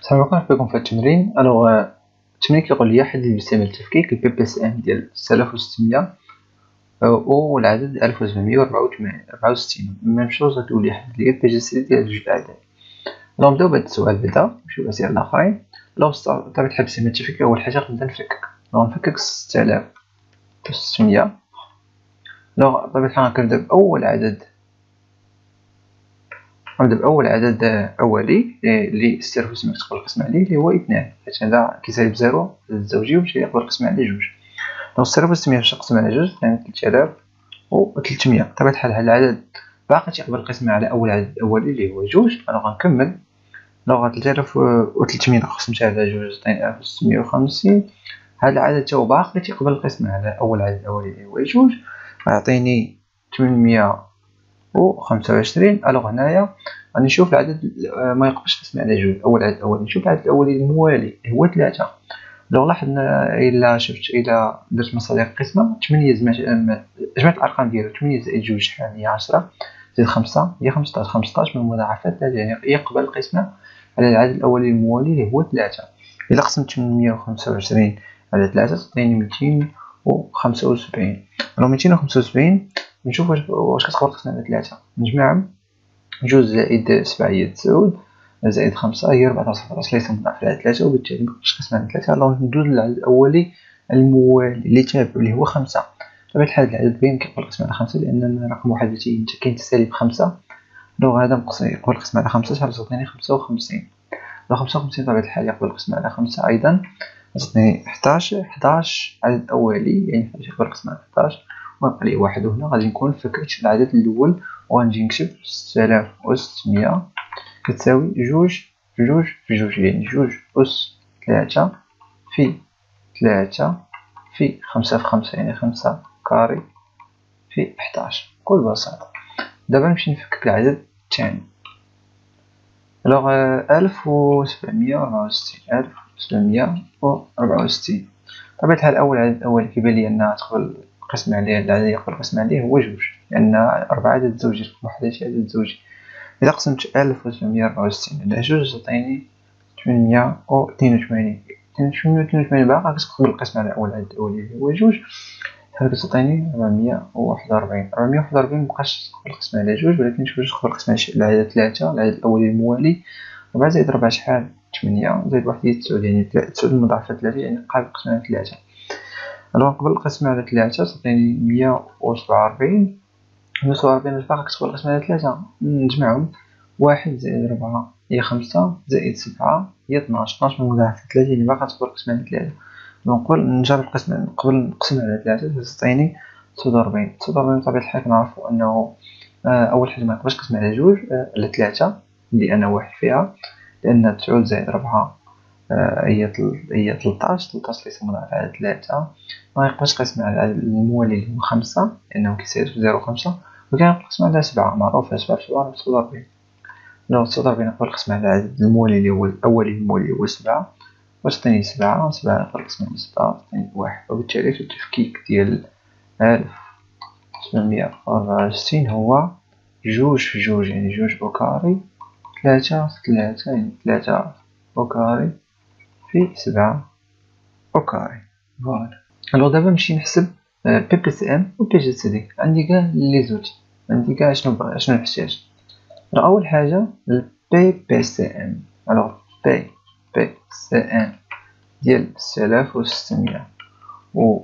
سنوقع بكم في التمرين. التمرين كيقول لي حدد بستعمال التفكيك البي بي اس ام ديال 6600 والعدد 1764. ميم شوز غتولي حدد لي بي جي سي ديال جوج الاعداد. نبداو بهذا السؤال بعدا نمشيو للأسئلة الآخرين. بطبيعة الحال بستعمال التفكيك أول حاجة غنبدا نفكك. نفكك 6600. بطبيعة الحال غنبدا بأول عدد أولي اللي السيرفيس يقدر القسم عليه اللي هو 2، حيت هذا كيسالب 0 الزوجي وماشي يقدر القسم عليه 2. السيرفيس باش نقسم على 2 يعني 3300. بطبيعة الحال هذا العدد باقي تيقبل القسمة على أول عدد أولي اللي هو 2. غنكمل 3300 قسمتها على 2 عطيني 1650. هذا العدد تا هو باقي تيقبل القسمة على أول عدد أولي اللي هو 2 غيعطيني 825. هنايا غادي نشوف العدد ما يقبلش قسمة على 2 أول عدد أولي. نشوف العدد الأولي الموالي هو 3. لاحظنا إلا درت مصادر القسمة 8 جمعت الأرقام ديالو 8 زائد 2 شحال هي 10 زائد 5 هي 15. 15 من مضاعفات 3 يعني يقبل القسمة على العدد الأولي الموالي اللي هو 3. إلا قسمت 825 على 3 تعطيني 275. 275 نشوف واش كتقبل القسمة على 3. نجمعهم 2 زائد 7 هي 9 زائد 5 هي 14 ليس مضاعف على 3 وبالتالي مكنقدرش نقسم على 3. ندوز للعدد الأولي الموالي اللي تابع اللي هو 5. بطبيعة الحال العدد باين كيقبل القسم على 5 لأن رقم واحد كاين تسالب 5. هذا يقبل القسم على 5 شحال تعطيني 55. 55 بطبيعة الحال يقبل القسم على 5 أيضا تعطيني 11 عدد أولي يعني يقبل القسم على 11 ويبقى لي واحد. وهنا غادي نكون فكرت العدد الأول وغنجي نكتب 6600 كتساوي 2 في 2 في 2 يعني 2 أس 3 في 3 في 5 في 5 يعني 5 كاري في 11 بكل بساطة. دابا نمشي نفكك العدد الثاني. 1764 بطبيعة الحال أول عدد أول كيبان لي أنها تقبل القسم عليه العدد يقبل القسم عليه هو 2 لأن 4 عدد زوجي رقم 11 عدد زوجي. إذا قسمت 1764 على 2 تعطيني 882. 882 باقا كتقبل القسم على أول عدد أولي اللي هو 2 هذا كتعطيني 441. 441 مبقاش تقبل القسم على 2 ولكن شوف واش تقبل القسم على العدد 3 العدد الأولي الموالي. 4 زائد 4 شحال 8 زائد 1 هي 9 يعني 9 مضاعفة 3 يعني قابل القسم على 3. نقبل القسم على 3 تعطيني 147. 147 باش باقا كتقبل القسم على 3 نجمعهم 1 زائد 4 هي 5 زائد 7 هي 12. 12 من مضاعفة 3 يعني باقا تقبل القسم على 3. نقبل نجرب القسم قبل نقسم على 3 تعطيني 49. 49 بطبيعة الحال كنعرفو أنه أول حاجة ميقبلش القسم على 2 على 3 اللي أنا واحد فيها لأن 9 زائد 4 هي 13. 13 ليس مضاعف على 3 ميقبلش القسم على العدد الموالي اللي هو 5 لأنه كيساوي 0.5 وكان يقبل القسم على 7 معروفة 7 في 7 49. 49 يقبل القسم على العدد الموالي اللي هو الأولي الموالي هو 7 وتعطيني 7 يقبل القسم على 7 تعطيني 1 وبالتالي في التفكيك ديال 1764 هو 2 في 2 يعني 2 أو كاري 3 في 3 يعني 3 أو كاري في 7 أو كاري. فوالا دابا نمشي نحسب بي بي سي ام و بي جي سي دي. عندي كاع لي زوتي عندي كاع شنو نحتاج. أول حاجة البي بي سي ام. بي بي سي ام ديال 6600 و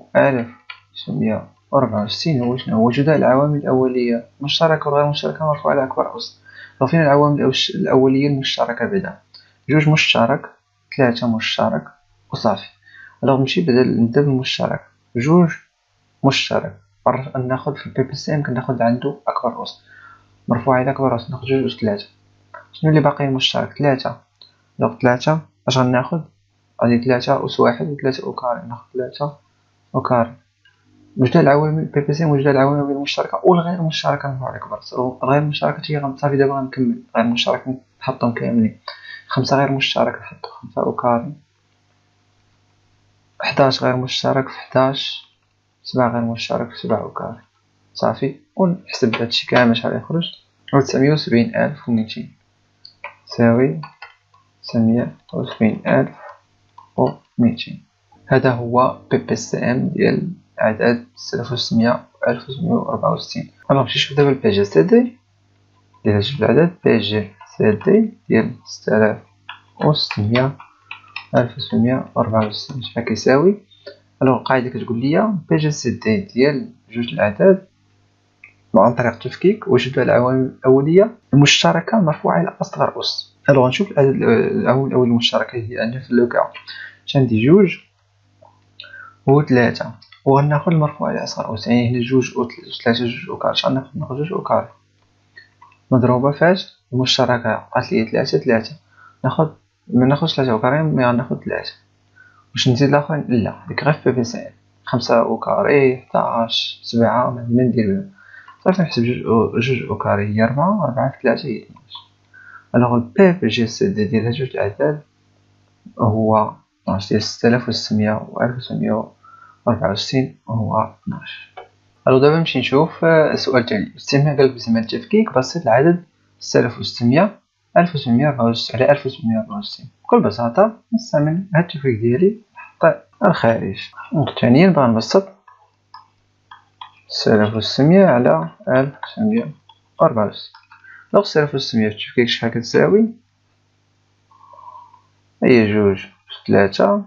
1964 هو شنو هو جداء العوامل الأولية مشتركة وغير مشتركة مرفوعة على أكبر أس. فين العوامل الأولية المشتركة بعدا 2 مشترك 3 مشترك وصافي. نمشي نبدا بالمشترك 2 مشترك ناخد في البي بي سي ام كناخد عنده أكبر أس مرفوع على أكبر أس ناخد 2 أس 3. شنو اللي باقي مشترك 3. 3 اش غناخد غادي 3 أس 1 و 3 أو كاري ناخد 3 أو كاري. جداء العوامل بي بي سي وجداء العوامل المشتركة والغير مشتركة مرفوع على أكبر أس. الغير مشتركة هي صافي دابا غنكمل غير مشترك نحطهم كاملين 5 غير مشترك نحطو 5 أو كاري 11 غير مشترك في 11 7 غير مشترك في 7 أو كاري صافي. ونحسب هادشي كامل شحال يخرج 970,200 تساوي 980,200. هذا هو PPCM ديال أعداد 6600 و 1764. نمشي نشوف دابا PGCD ديال هاد الأعداد. PGCD ديال 6600 1764 شحال كيساوي؟ القاعدة كتقول لي PGCD ديال جوج الأعداد عن طريق التفكيك وجد العوامل الأولية المشتركة مرفوعة إلى أصغر أس. غنشوف العوامل الأولية المشتركة هي أن في اللوكا عندي جوج و 3 وغناخد المرفوع إلى أصغر أس، يعني هنا جوج و 3 جوج و كاري، ناخد جوج و كاري مضروبة فاش المشتركة قالت لي 3 ناخد مناخدش 3 و كاري مي غناخد 3. واش نزيد الآخرين؟ لا، ديك غير في PPCM 5 و كاري 11 7 ما ندير بهم. صافي نحسب جوج و كاري هي 4 في 3 هي 12. PPGCD ديال هاد جوج الأعداد هو 12 ديال 6600 و 1764 هو 12. دابا نمشي نشوف السؤال التالي. استعمل قالك باستعمال التفكيك بسيط العدد 6600 1764 على 1864. بكل بساطة نستعمل هاد التفكيك ديالي نحط الخارج. ثانيا بغا نبسط 6600 على 1764. 6600 في التفكيك شحال كتساوي؟ هي جوج 3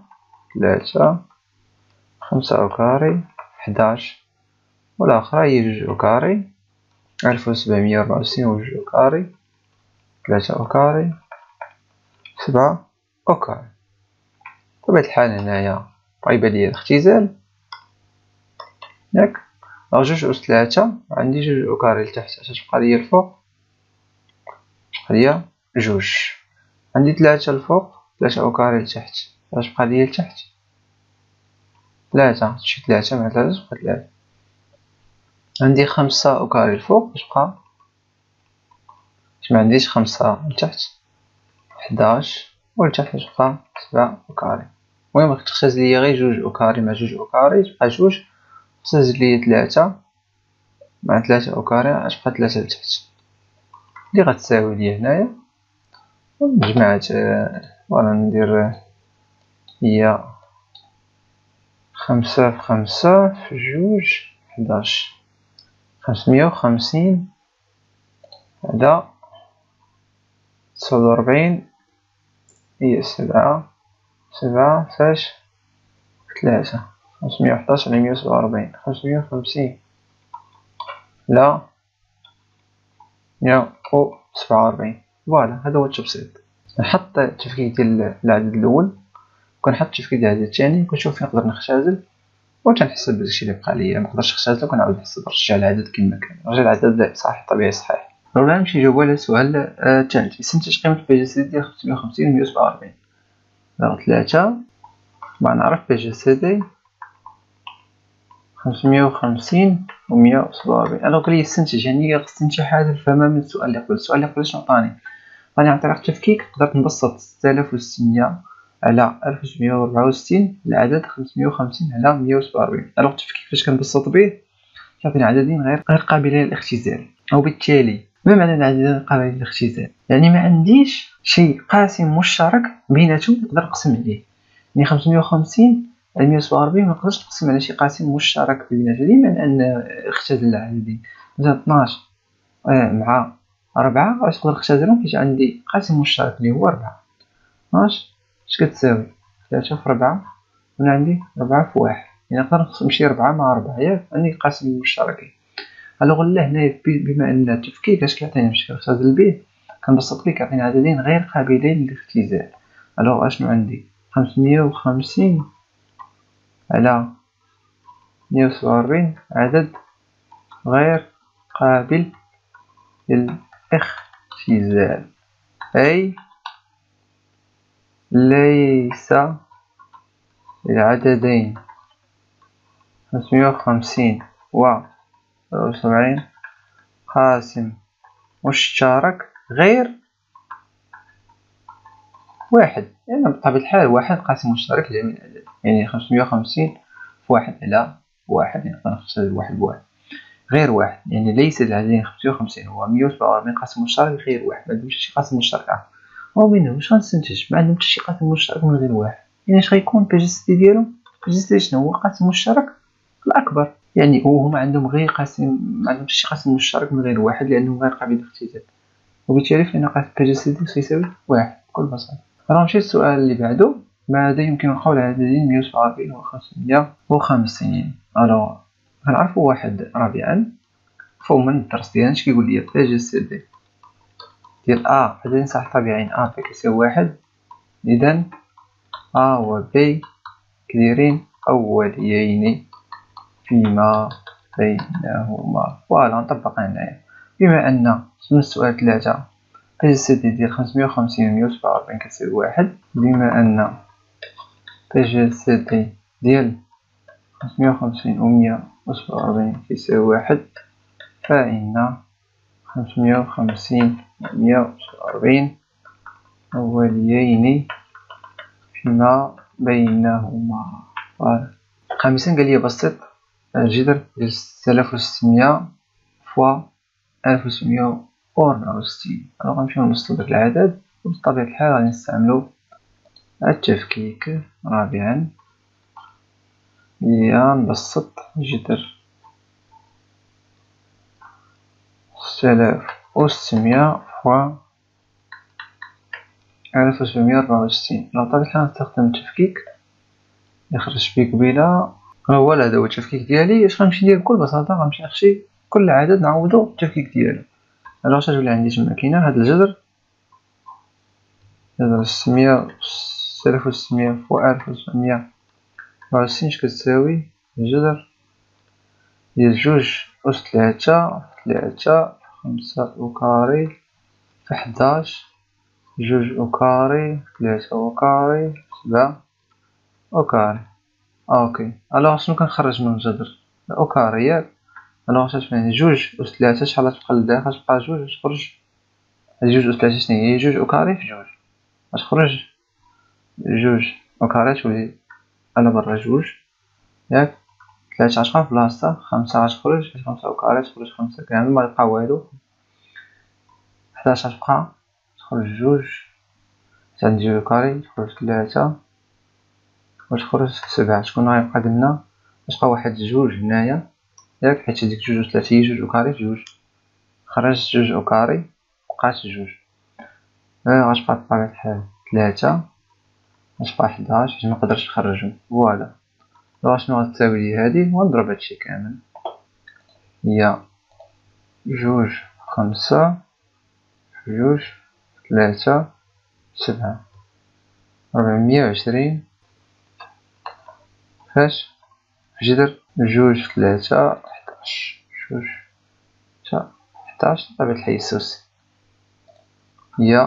5 و كاري 11 والأخرى هي جوج و كاري 1764 و جوج و كاري 3 و كاري 7 و كاري. بطبيعة الحال هنايا طايبة ليا الاختزال ياك. جوج أس 3 عندي جوج و كاري لتحت اش تبقى ليا الفوق؟ تبقى ليا جوج. عندي 3 الفوق 3 و كاري لتحت اش تبقى ليا لتحت؟ 3 تشي 3 مع 3 تبقى 3. عندي 5 و كاري الفوق اش بقى؟ ما عنديش 5 لتحت 11 ولتحت اش بقى؟ 7 و كاري. المهم تختزل ليا غير جوج و كاري مع جوج و كاري تبقى جوج. تختزل ليا 3 مع 3 و كاري اش بقى 3 لتحت اللي غتساوي ليا هنايا مجموعات. فوالا ندير هي 5 في 5 في جوج 11 550 على 49 هي 7 فاش 3 511 على 147 550 على 147. فوالا هذا هو التبسيط. نحط التفكيك ديال العدد الأول وكنحط التفكيك ديال العدد الثاني وكنشوف فين نقدر نختزل وتنحسب داكشي اللي بقى ليا. منقدرش نختزلو كنعاود نحسب نرجع العدد كما كان، نرجع العدد صحيح طبيعي صحيح. دابا نمشي نجاوبو على السؤال الثالث. استنتج قيمة PGCD ديال 550 و 147. 3 بغا نعرف PGCD 550 و 147. قال لي استنتج، يعني خصني شي حاجة نفهمها من السؤال اللي قبل. السؤال اللي قبل شنو عطاني؟ عطاني عن طريق التفكيك قدرت نبسط 6600 على 1764 العدد 550 على 147. التفكيك فاش كنبسط به كيعطيني عددين غير قابلين للاختزال، وبالتالي ما معنى العددين قابلين للاختزال؟ يعني ما عنديش شي قاسم مشترك بيناتهم نقدر نقسم عليه. يعني 550 على 147 ما نقدرش نقسم على شي قاسم مشترك بيناتهم. ديما ان اختزل العددين مثلا 12 مع 4 واش نقدر نختزلهم حيت عندي قاسم مشترك اللي هو 4. 12 اش كتساوي 3 في 4 هنا عندي 4 في 1، يعني نقدر نمشي 4 مع 4 ياك عندي قاسم مشتركين. الوغ لا هنايا بما ان التفكيك اش كيعطيني باش كنختزل به كنبسط به كيعطيني عددين غير قابلين للاختزال. الوغ اشنو عندي 550 على 147 عدد غير قابل للاختزال، أي ليس العددين 550 و 77 قاسم مشترك غير واحد. يعني بطبيعة الحال واحد قاسم مشترك لجميع الأعداد، يعني 550 في واحد على واحد، يعني نقدر نختزل واحد بواحد غير واحد. يعني ليس العددين 550 و 147 قاسم مشترك غير واحد، ما عندهمش شي قاسم مشترك آخر. ومنه واش غنستنتج؟ ما عندهم حتى شي قاسم مشترك من غير واحد، يعني اش غيكون بي جي سي دي ديالو؟ بي جي سي دي شنو هو؟ قاسم مشترك الاكبر، يعني هما عندهم غير قاسم، ما عندهمش شي قاسم مشترك من غير واحد اللي عندهم غير قابل للاختزال، وبالتالي فإن قاسم بي جي سي دي سيساوي واحد بكل بساطة. نمشي للسؤال اللي بعدو. ماذا يمكن القول على عددين 147 و 550؟ الوغ غنعرفو واحد رابعا فوق من الدرس ديالنا اش كيقول لي بي جي سي دي ديال ا عددين صحيح طبيعيين ا بي كيساوي واحد، اذا ا و بي كديرين اوليين فيما بينهما. فوالا نطبقها هنايا. بما ان من السؤال 3 بي جي سي دي ديال 550 و 147 كتساوي واحد، بما ان بي جي سي دي ديال 550 و 147 كيساوي واحد، فإن 550 و 147 أوليين فيما بينهما. خامسا قال لي بسط الجذر ديال 6600 فوا 1764. غنمشيو نبسطو داك العدد، وبطبيعة الحال غادي نستعملو التفكيك. رابعا هي نبسط جذر 6600 فوا 1764. بطبيعة الحال نستخدم التفكيك اللي خرجت بيه قبيله. فوالا هذا هو التفكيك ديالي. اش غنمشي ندير بكل بساطة؟ غنمشي نخشي كل عدد نعوضو التفكيك ديالو. الوغ اش غتولي عندي تما؟ كاينه هاد الجذر 1600 فوا 1764 اش كتساوي؟ الجذر ديال جوج أس تلاتة في 5 أوكاري في 11 جوج أوكاري 3 أوكاري 7 أوكاري. اوكي الوغ شنو كنخرج من الجذر؟ الأوكاري ياك. الوغ اش غتبان؟ جوج أس تلاتة شحال غتبقى للداخل؟ غتبقى جوج وتخرج. هاد جوج أس تلاتة شناهي؟ هي جوج أوكاري في جوج، غتخرج جوج أوكاري تولي على برا جوج ياك. 3 غتبقى في بلاصتها، 5 غتخرج 5 أوكاري تخرج 5 كامل ما يبقى والو. 11 غتبقى تخرج جوج، عندي جوج أوكاري تخرج 3 وتخرج 7. شكون غيبقى قدامنا؟ غتبقى واحد جوج هنايا ياك، حيت هاديك جوج وثلاثة هي جوج أوكاري في جوج، خرجت جوج أوكاري بقات جوج. غتبقى بطبيعة الحال 3 غتبقى 11 حيت منقدرش نخرجهم. فوالا شنو غتساوي لي هادي؟ ونضرب هادشي كامل. هي جوج 5 في جوج 3 7 420 فاش في جذر جوج 3 11 جوج 11 بطبيعة الحال يساوي هي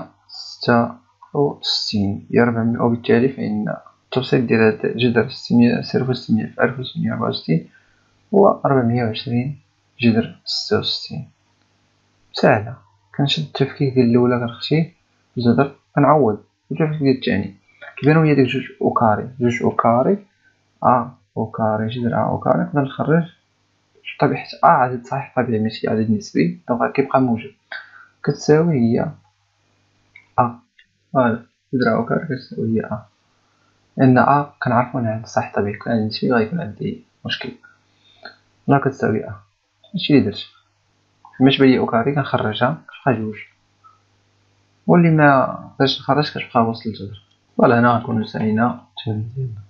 66 هي 400. وبالتالي فإن التبسيط ديال هاد جذر 600 في 1664 هو 420 جذر 66. ساهلة. كنشد التفكيك ديال الأولى كنخشيه الجذر كنعوض، التفكيك ديال الثاني كيبانو ليا ديك جوج أوكاري أوكاري جذر أوكاري نقدر نخرج بطبيعة عدد صحيح طبيعي ماشي عدد نسبي، دونك كيبقى موجب كتساوي هي فوالا جذر أوكاري كتساوي هي لأن كنعرفو أنها عدد صحيح طبيعي، كون عندي نسبي غيكون عندي مشكل. لا كتساوي هادشي لي درت. فماش بالي أوكاري كنخرجها كتبقى جوج، واللي ما قدرتش نخرج كتبقى وسط الجذر. فوالا هنا غنكونو سالينا التمرين ديالنا.